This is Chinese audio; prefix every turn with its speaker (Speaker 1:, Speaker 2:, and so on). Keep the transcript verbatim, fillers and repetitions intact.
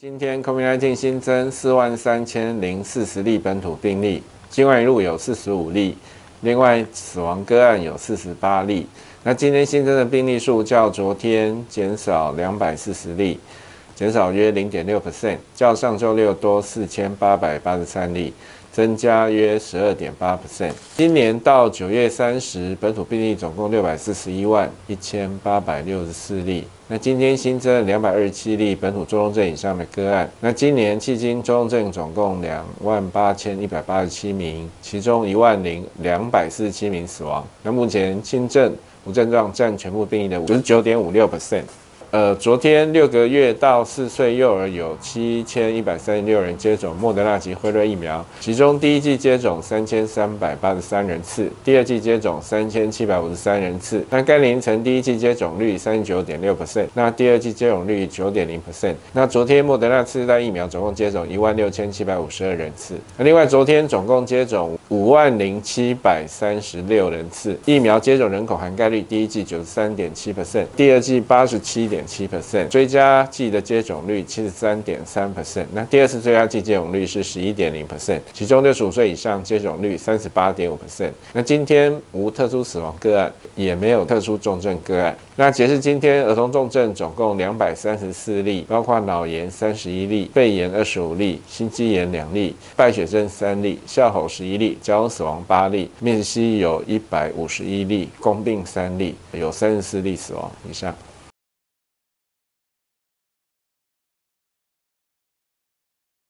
Speaker 1: 今天 COVID 十九 新增四万三千零四十例本土病例，境外移入有四十五例，另外死亡个案有四十八例。那今天新增的病例数较昨天减少两百四十例，减少约 百分之零点六， 较上周六多四千八百八十三例，增加约 百分之十二点八。今年到九月三十，本土病例总共六百四十一万一千八百六十四例。那今天新增两百二十七例本土中重症以上的个案。那今年迄今中重症总共两万八千一百八十七名，其中一万零两百四十七名死亡。那目前轻症、无症状占全部病例的 百分之九十九点五六。呃，昨天六个月到四岁幼儿有七千一百三十六人接种莫德纳及辉瑞疫苗，其中第一剂接种三千三百八十三人次，第二剂接种三千七百五十三人次。那该年龄层第一剂接种率 百分之三十九点六， 那第二剂接种率 百分之九点零。那昨天莫德纳次世代疫苗总共接种一万六千七百五十二人次。那另外昨天总共接种五万零七百三十六人次，疫苗接种人口涵盖率第一剂 百分之九十三点七， 第二剂 百分之八十七点七，追加剂的接种率 百分之七十三点三， 那第二次追加剂接种率是 百分之十一点零， 其中六十五岁以上接种率 百分之三十八点五。那今天无特殊死亡个案，也没有特殊重症个案。那截至今天，儿童重症总共两百三十四例，包括脑炎三十一例、肺炎二十五例、心肌炎两例、败血症三例、笑吼十一例、交通死亡八例、面息有一百五十一例、共病三例，有三十四例死亡以上。